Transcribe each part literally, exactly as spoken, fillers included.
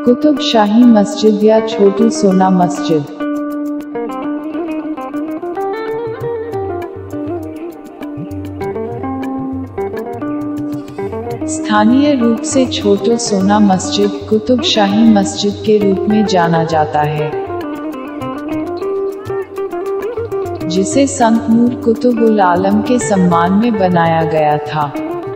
कुतुब शाही मस्जिद या छोटी सोना मस्जिद। स्थानीय रूप से छोटो सोना मस्जिद कुतुब शाही मस्जिद के रूप में जाना जाता है, जिसे संत नूर कुतुब उल आलम के सम्मान में बनाया गया था।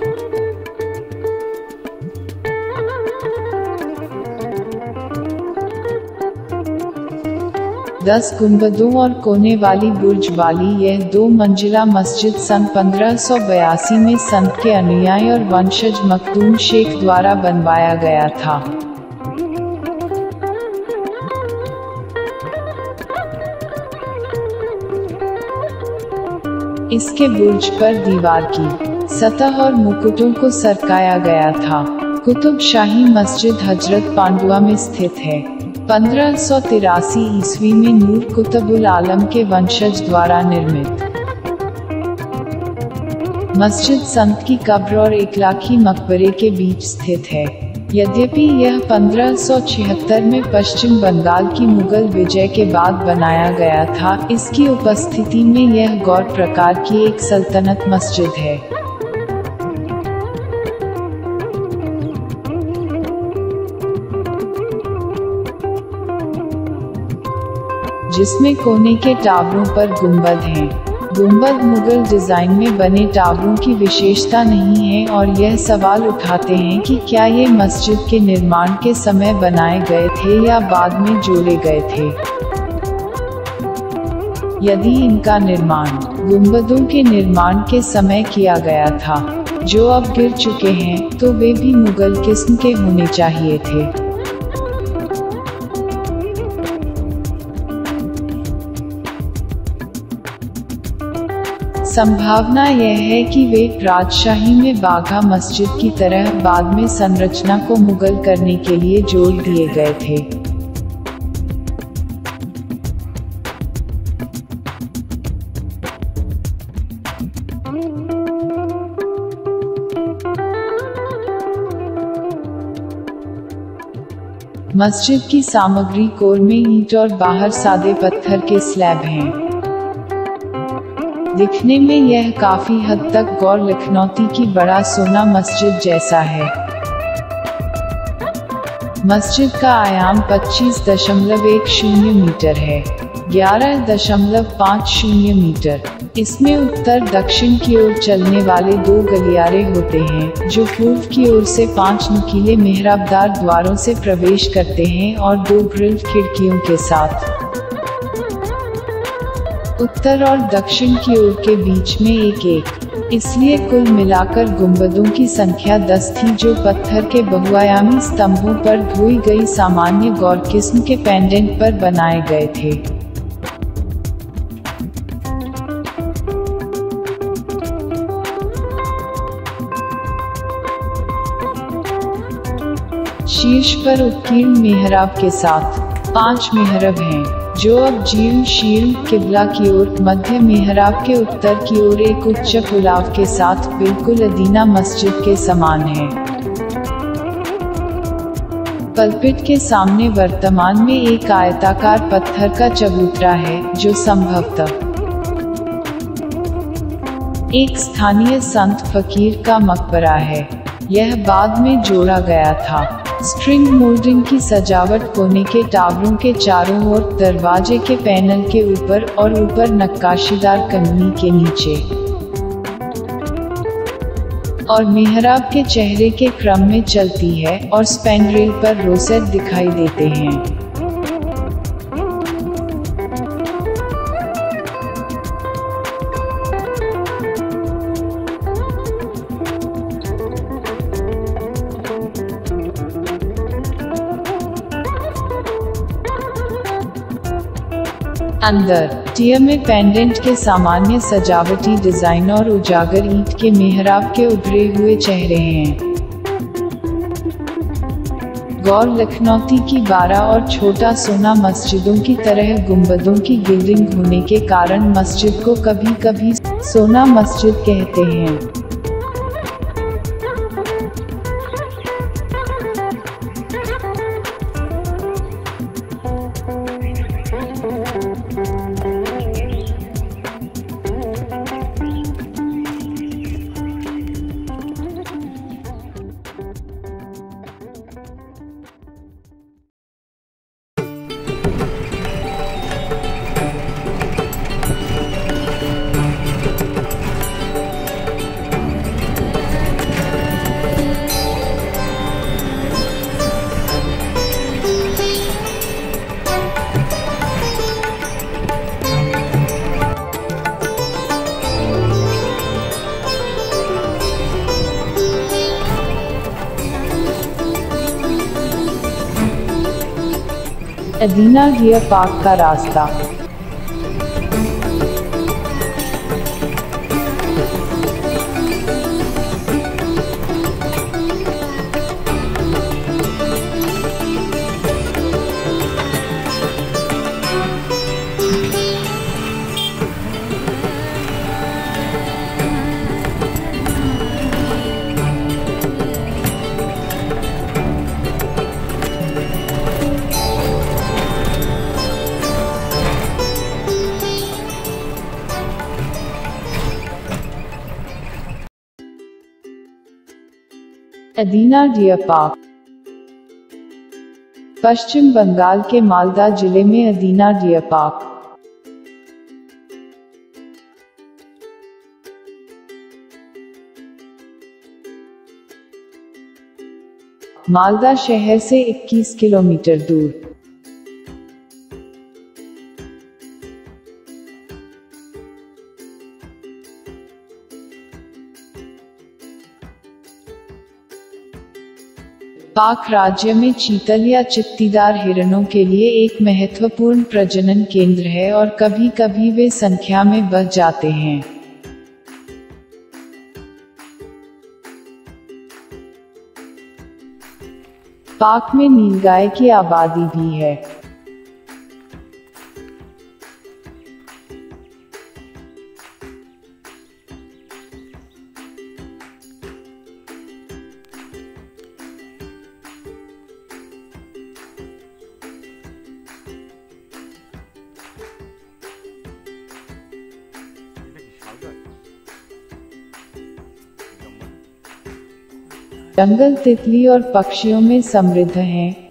दस गुंबदों और कोने वाली बुर्ज वाली यह दो मंजिला मस्जिद सन पंद्रह सौ बयासी में संत के अनुयायी और वंशज मखदूम शेख द्वारा बनवाया गया था। इसके बुर्ज पर दीवार की सतह और मुकुटों को सरकाया गया था। कुतुब शाही मस्जिद हजरत पांडुआ में स्थित है। पंद्रह सौ तिरासी ईस्वी में नूर कुतुब उल आलम के वंशज द्वारा निर्मित मस्जिद संत की कब्र और इकलाखी मकबरे के बीच स्थित है। यद्यपि यह पंद्रह सौ छिहत्तर में पश्चिम बंगाल की मुगल विजय के बाद बनाया गया था, इसकी उपस्थिति में यह गौर प्रकार की एक सल्तनत मस्जिद है। जिसमें कोने के टावरों पर गुंबद हैं। गुंबद मुगल डिजाइन में बने टावरों की विशेषता नहीं है और यह सवाल उठाते हैं कि क्या ये मस्जिद के निर्माण के समय बनाए गए थे या बाद में जोड़े गए थे। यदि इनका निर्माण गुंबदों के निर्माण के समय किया गया था, जो अब गिर चुके हैं, तो वे भी मुगल किस्म के होने चाहिए थे। संभावना यह है कि वे राजशाही में बाघा मस्जिद की तरह बाद में संरचना को मुगल करने के लिए जोड़ दिए गए थे। मस्जिद की सामग्री कोर में ईंट और बाहर सादे पत्थर के स्लैब हैं। दिखने में यह काफी हद तक गौर लखनौती की बड़ा सोना मस्जिद जैसा है। मस्जिद का आयाम पच्चीस दशमलव एक शून्य मीटर है, ग्यारह दशमलव पाँच शून्य मीटर। इसमें उत्तर दक्षिण की ओर चलने वाले दो गलियारे होते हैं, जो पूर्व की ओर से पांच नुकीले मेहराबदार द्वारों से प्रवेश करते हैं और दो ग्रिल्ड खिड़कियों के साथ। उत्तर और दक्षिण की ओर के बीच में एक एक इसलिए कुल मिलाकर गुंबदों की संख्या दस थी, जो पत्थर के बहुआयामी स्तंभों पर धोई गई सामान्य गौर किस्म के पेंडेंट पर बनाए गए थे। शीर्ष पर उत्कीर्ण मेहराब के साथ पांच मेहरब हैं, जो अब जीर्ण शीर्ण किबला की ओर, मध्य मेहराब के उत्तर की ओर एक उच्च पुलाव के साथ बिल्कुल अदीना मस्जिद के समान है। पलपिट के सामने वर्तमान में एक आयताकार पत्थर का चबूतरा है, जो संभवतः एक स्थानीय संत फकीर का मकबरा है। यह बाद में जोड़ा गया था। स्ट्रिंग मोल्डिंग की सजावट कोने के टावरों के चारों ओर, दरवाजे के पैनल के ऊपर और ऊपर नक्काशीदार कननी के नीचे और मेहराब के चेहरे के क्रम में चलती है और स्पैनरेल पर रोसेट दिखाई देते हैं। अंदर टियर में पेंडेंट के सामान्य सजावटी डिजाइन और उजागर ईंट के मेहराब के उभरे हुए चेहरे हैं। गौर लखनौती की बारह और छोटा सोना मस्जिदों की तरह गुंबदों की गिल्डिंग होने के कारण मस्जिद को कभी कभी सोना मस्जिद कहते हैं। अदीना डियर पार्क का रास्ता। अदीना डियर पार्क पश्चिम बंगाल के मालदा जिले में अदीना डियर पार्क मालदा शहर से इक्कीस किलोमीटर दूर। पाक राज्य में चीतल या चित्तीदार हिरणों के लिए एक महत्वपूर्ण प्रजनन केंद्र है और कभी कभी वे संख्या में बढ़ जाते हैं। पार्क में नीलगाय की आबादी भी है। जंगल तितली और पक्षियों में समृद्ध हैं।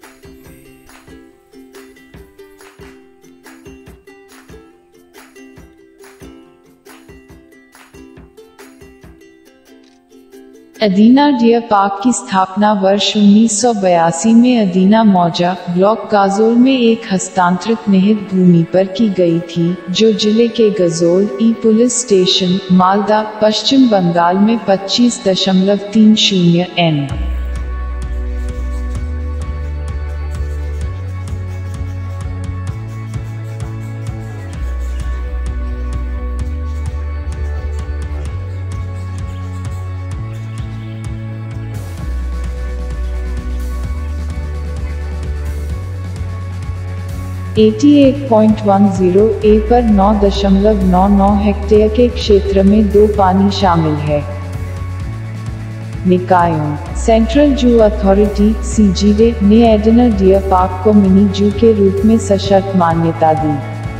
अदीना डियर पार्क की स्थापना वर्ष उन्नीस सौ बयासी में अदीना मौजा ब्लॉक गाजोल में एक हस्तांतरित निहित भूमि पर की गई थी, जो जिले के गजोल ई पुलिस स्टेशन, मालदा, पश्चिम बंगाल में पच्चीस दशमलव तीन शून्य एन अठासी पॉइंट दस ए पर नौ दशमलव नौ नौ हेक्टेयर के क्षेत्र में दो पानी शामिल है। निकायों central zoo authority C G A ने अदीना डियर पार्क को मिनी जू के रूप में सशर्त मान्यता दी।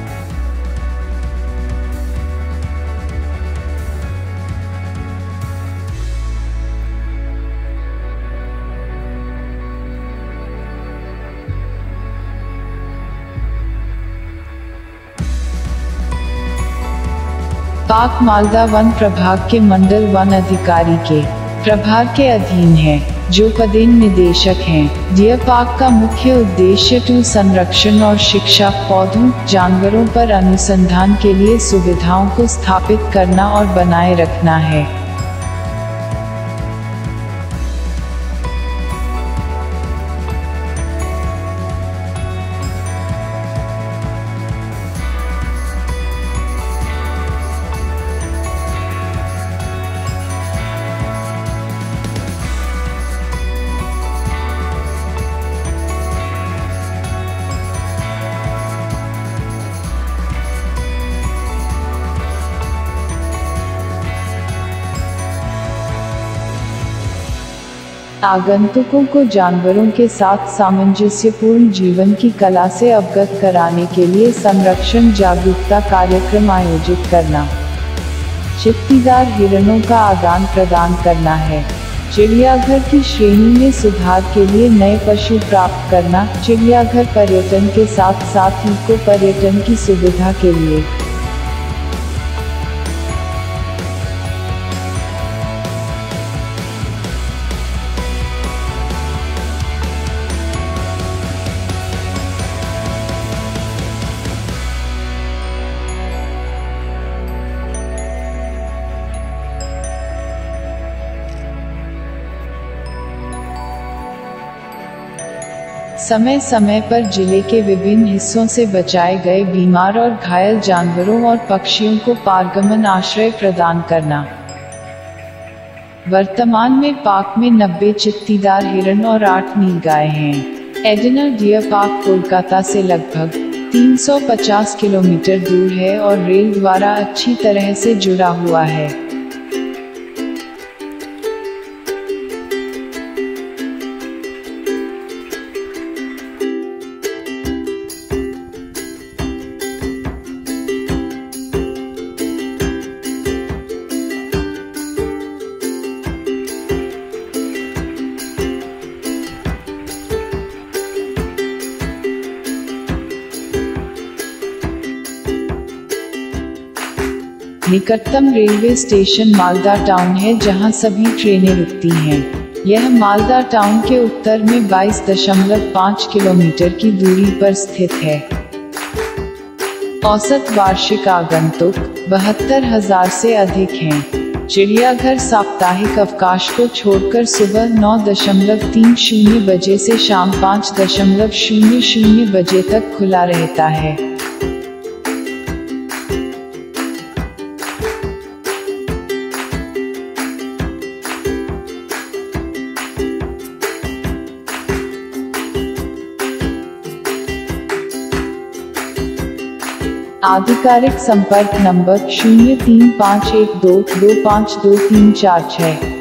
पार्क मालदा वन प्रभाग के मंडल वन अधिकारी के प्रभार के अधीन है, जो पदेन निदेशक हैं। डियर पार्क का मुख्य उद्देश्य टू संरक्षण और शिक्षा, पौधों, जानवरों पर अनुसंधान के लिए सुविधाओं को स्थापित करना और बनाए रखना है। आगंतुकों को जानवरों के साथ सामंजस्यपूर्ण जीवन की कला से अवगत कराने के लिए संरक्षण जागरूकता कार्यक्रम आयोजित करना, चित्तीदार हिरणों का आदान प्रदान करना है, चिड़ियाघर की श्रेणी में सुधार के लिए नए पशु प्राप्त करना, चिड़ियाघर पर्यटन के साथ साथ इको पर्यटन की सुविधा के लिए समय समय पर जिले के विभिन्न हिस्सों से बचाए गए बीमार और घायल जानवरों और पक्षियों को पारगमन आश्रय प्रदान करना। वर्तमान में पार्क में नब्बे चित्तीदार हिरण और आठ नीलगाय हैं। एडिना डियर पार्क कोलकाता से लगभग तीन सौ पचास किलोमीटर दूर है और रेल द्वारा अच्छी तरह से जुड़ा हुआ है। निकटतम रेलवे स्टेशन मालदा टाउन है, जहां सभी ट्रेनें रुकती हैं। यह मालदा टाउन के उत्तर में बाईस दशमलव पाँच किलोमीटर की दूरी पर स्थित है। औसत वार्षिक आगंतुक बहत्तर हजार से अधिक हैं। चिड़ियाघर साप्ताहिक अवकाश को छोड़कर सुबह नौ दशमलव तीन शून्य बजे से शाम पाँच दशमलव शून्य शून्य बजे तक खुला रहता है। आधिकारिक संपर्क नंबर शून्य तीन पाँच एक दो दो पाँच दो तीन चार छः।